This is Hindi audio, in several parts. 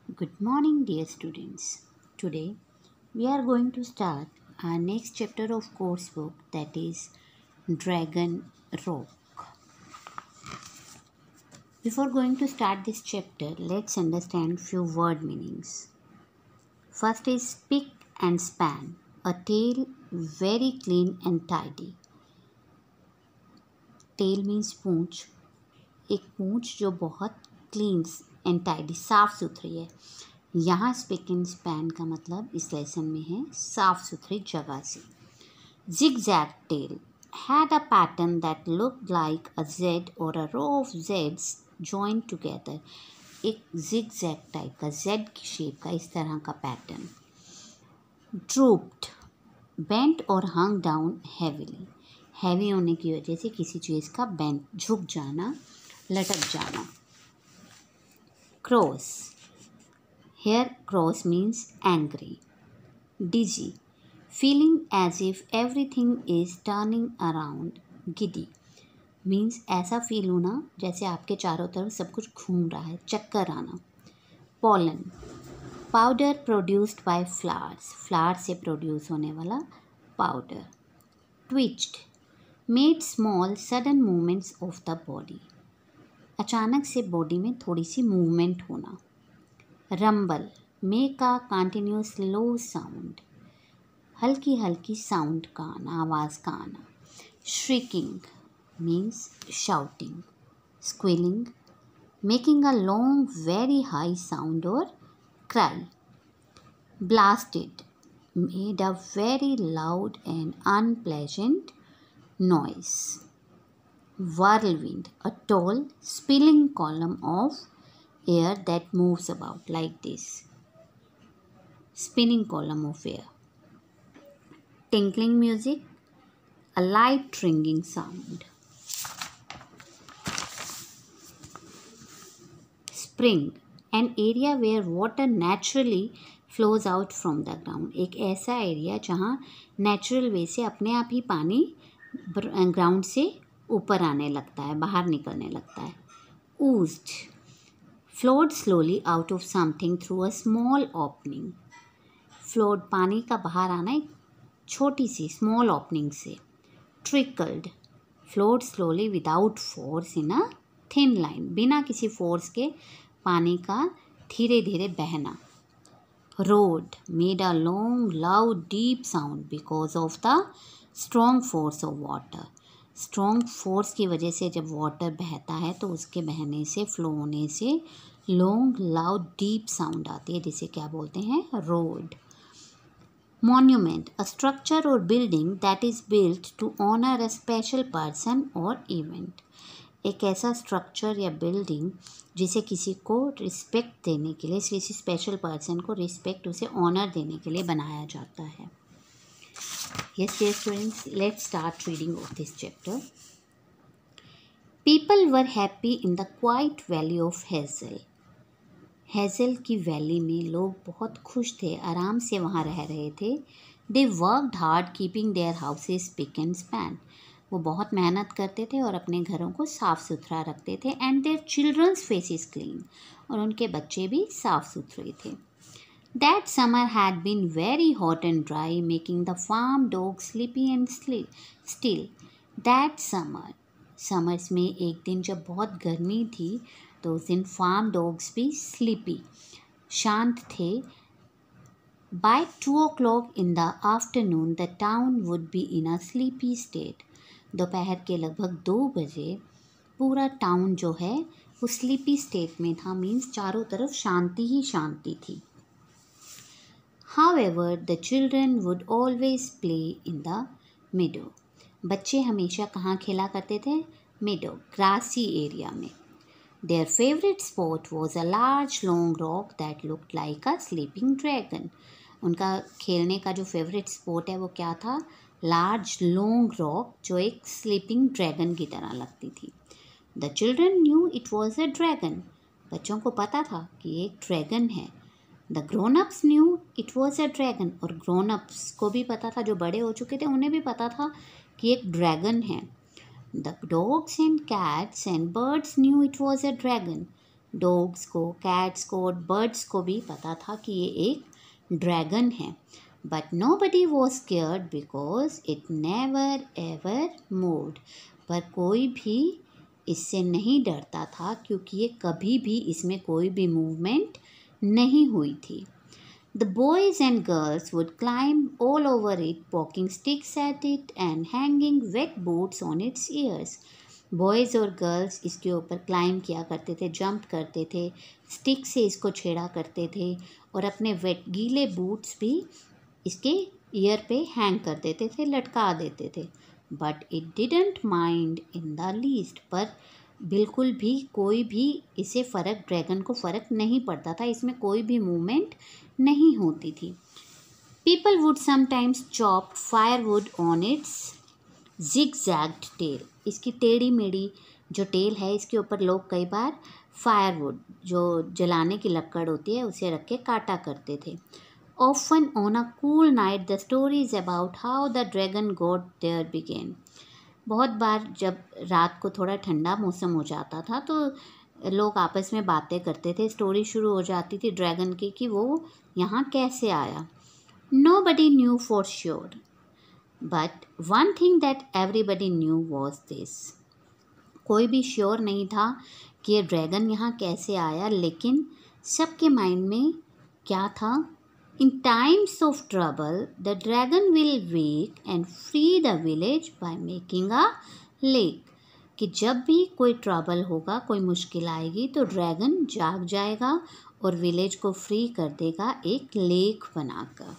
Good morning, dear students. Today we are going to start our next chapter of coursebook, that is Dragon Rock. Before going to start this chapter, let's understand few word meanings. First is spick and span, a tail very clean and tidy. Tail means पूंछ, एक पूंछ जो बहुत क्लीन एंड टाइडी साफ सुथरी है। यहाँ स्पिक एंड स्पैन का मतलब इस लेसन में है साफ सुथरी जगह से। zigzag tail had a pattern that looked like a Z or a row of Zs joined together. एक zigzag टाइप का Z की शेप का इस तरह का पैटर्न। drooped bent और hung down heavily. हैवी होने की वजह से किसी चीज़ का बेंट झुक जाना, लटक जाना। Cross, here cross means angry. dizzy, feeling as if everything is turning around. giddy means ऐसा फील होना जैसे आपके चारों तरफ सब कुछ घूम रहा है, चक्कर आना। pollen, powder produced by flowers, flower से प्रोड्यूस होने वाला powder. twitched, made small sudden movements of the body, अचानक से बॉडी में थोड़ी सी मूवमेंट होना। Rumble, make a continuous low sound, हल्की हल्की साउंड का आना, आवाज़ का आना। Shrieking means shouting. Squealing, making a long very high sound or cry. Blasted, made a very loud and unpleasant noise. Whirlwind, a tall, spilling column of air that moves about like this. Spinning column of air. Tinkling music, a light ringing sound. Spring, an area where water naturally flows out from the ground. एक ऐसा एरिया जहाँ नेचुरल वे से अपने आप ही पानी ग्राउंड से ऊपर आने लगता है, बाहर निकलने लगता है। oozed, flowed slowly out of something through a small opening. flowed पानी का बाहर आना एक छोटी सी स्मॉल ओपनिंग से। trickled, flowed slowly without force in a thin line, बिना किसी फोर्स के पानी का धीरे धीरे बहना। roared, made a long loud deep sound because of the strong force of water. Strong force की वजह से जब वाटर बहता है तो उसके बहने से, फ्लो होने से लॉन्ग लाउड डीप साउंड आती है, जिसे क्या बोलते हैं? Road. Monument, a structure or building that is built to honour a special person or event. एक ऐसा स्ट्रक्चर या बिल्डिंग जिसे किसी को रिस्पेक्ट देने के लिए, किसी स्पेशल पर्सन को रिस्पेक्ट, उसे ऑनर देने के लिए बनाया जाता है। Yes, dear students, let's start reading of this chapter. People were happy in the quiet valley of Hazel. Hazel की वैली में लोग बहुत खुश थे, आराम से वहाँ रह रहे थे। They worked hard keeping their houses spick and span. वो बहुत मेहनत करते थे और अपने घरों को साफ़ सुथरा रखते थे। And their children's faces clean. और उनके बच्चे भी साफ़ सुथरे थे। That summer had been very hot and dry, making the farm dogs sleepy and still. That summer, summers में एक दिन जब बहुत गर्मी थी तो उस दिन फार्म डॉग्स भी स्लीपी, शांत थे। By 2 o'clock in the afternoon, the town would be in a sleepy state. दोपहर के लगभग 2 बजे पूरा टाउन जो है वो स्लीपी स्टेट में था, मीन्स चारों तरफ शांति ही शांति थी। However, the children would always play in the meadow. बच्चे हमेशा कहाँ खेला करते थे? meadow, grassy area में। Their favorite spot was a large long rock that looked like a sleeping dragon. उनका खेलने का जो फेवरेट स्पॉट है वो क्या था? लार्ज लॉन्ग रॉक, जो एक स्लीपिंग ड्रैगन की तरह लगती थी। The children knew it was a dragon. बच्चों को पता था कि ये एक ड्रैगन है। The grown-ups knew it was a dragon. और grown-ups को भी पता था, जो बड़े हो चुके थे उन्हें भी पता था कि एक ड्रैगन है। The dogs and cats and birds knew it was a dragon. Dogs को, कैट्स को और बर्ड्स को भी पता था कि ये एक ड्रैगन है। But nobody was scared because it never ever moved। पर कोई भी इससे नहीं डरता था क्योंकि ये कभी भी इसमें कोई भी मूवमेंट नहीं हुई थी। The boys and girls would climb all over it, poking sticks at it and hanging wet boots on its ears। Boys और गर्ल्स इसके ऊपर क्लाइंब किया करते थे, जंप करते थे, स्टिक से इसको छेड़ा करते थे और अपने वेट गीले बूट्स भी इसके ईयर पे हैंग कर देते थे, लटका देते थे। But it didn't mind in the least. पर बिल्कुल भी कोई भी इसे फ़र्क, ड्रैगन को फ़र्क नहीं पड़ता था, इसमें कोई भी मूवमेंट नहीं होती थी। People would sometimes chop firewood on its zigzagged tail. इसकी टेढ़ी मेढ़ी जो टेल है इसके ऊपर लोग कई बार फायरवुड, जो जलाने की लकड़ होती है, उसे रख के काटा करते थे। Often on a cool night the stories about how the dragon got there began। बहुत बार जब रात को थोड़ा ठंडा मौसम हो जाता था तो लोग आपस में बातें करते थे, स्टोरी शुरू हो जाती थी ड्रैगन की कि वो यहाँ कैसे आया। Nobody knew for sure, but one thing that everybody knew was this। कोई भी श्योर नहीं था कि ये ड्रैगन यहाँ कैसे आया, लेकिन सबके माइंड में क्या था? In times of trouble, the dragon will wake and free the village by making a lake। कि जब भी कोई ट्रबल होगा, कोई मुश्किल आएगी तो ड्रैगन जाग जाएगा और विलेज को फ्री कर देगा एक लेक बनाकर।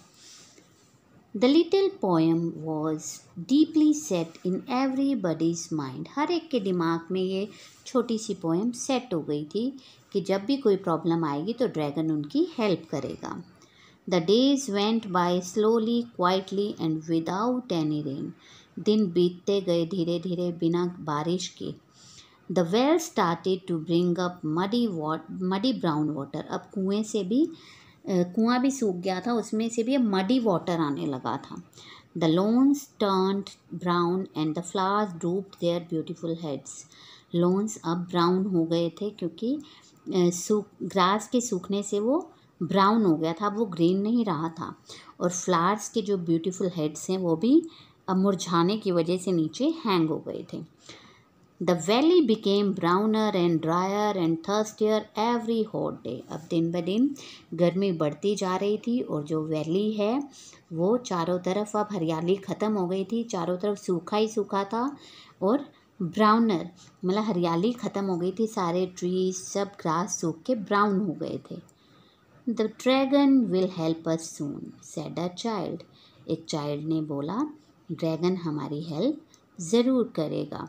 The little poem was deeply set in everybody's mind। हर एक के दिमाग में ये छोटी सी पोएम सेट हो गई थी कि जब भी कोई प्रॉब्लम आएगी तो ड्रैगन उनकी हेल्प करेगा। The days went by slowly, quietly and without any rain। दिन बीतते गए धीरे धीरे बिना बारिश के। The well started to bring up muddy brown water। अब कुएं से भी कुआं भी सूख गया था, उसमें से भी अब muddy water आने लगा था। The lawns turned brown and the flowers drooped their beautiful heads। lawns अब ब्राउन हो गए थे क्योंकि ग्रास के सूखने से वो ब्राउन हो गया था, वो ग्रीन नहीं रहा था। और फ्लावर्स के जो ब्यूटीफुल हेड्स हैं वो भी अब मुरझाने की वजह से नीचे हैंग हो गए थे। The valley became browner and drier and thirstier every hot day. अब दिन ब दिन गर्मी बढ़ती जा रही थी और जो वैली है वो चारों तरफ अब हरियाली ख़त्म हो गई थी, चारों तरफ सूखा ही सूखा था और ब्राउनर मतलब हरियाली ख़त्म हो गई थी, सारे ट्रीज सब ग्रास सूख के ब्राउन हो गए थे। The dragon will help us soon, said a child। एक चाइल्ड ने बोला ड्रैगन हमारी हेल्प ज़रूर करेगा।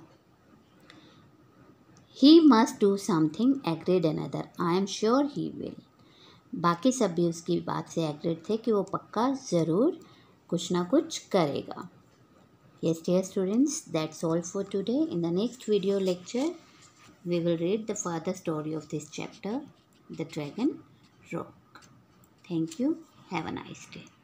He must do something, agreed another। I am sure he will। बाकी सब भी उसकी बात से एग्रीड थे कि वो पक्का ज़रूर कुछ ना कुछ करेगा। Yes dear students, that's all for today। In the next video lecture, we will read the further story of this chapter, The Dragon Rock। Thank you. Have a nice day.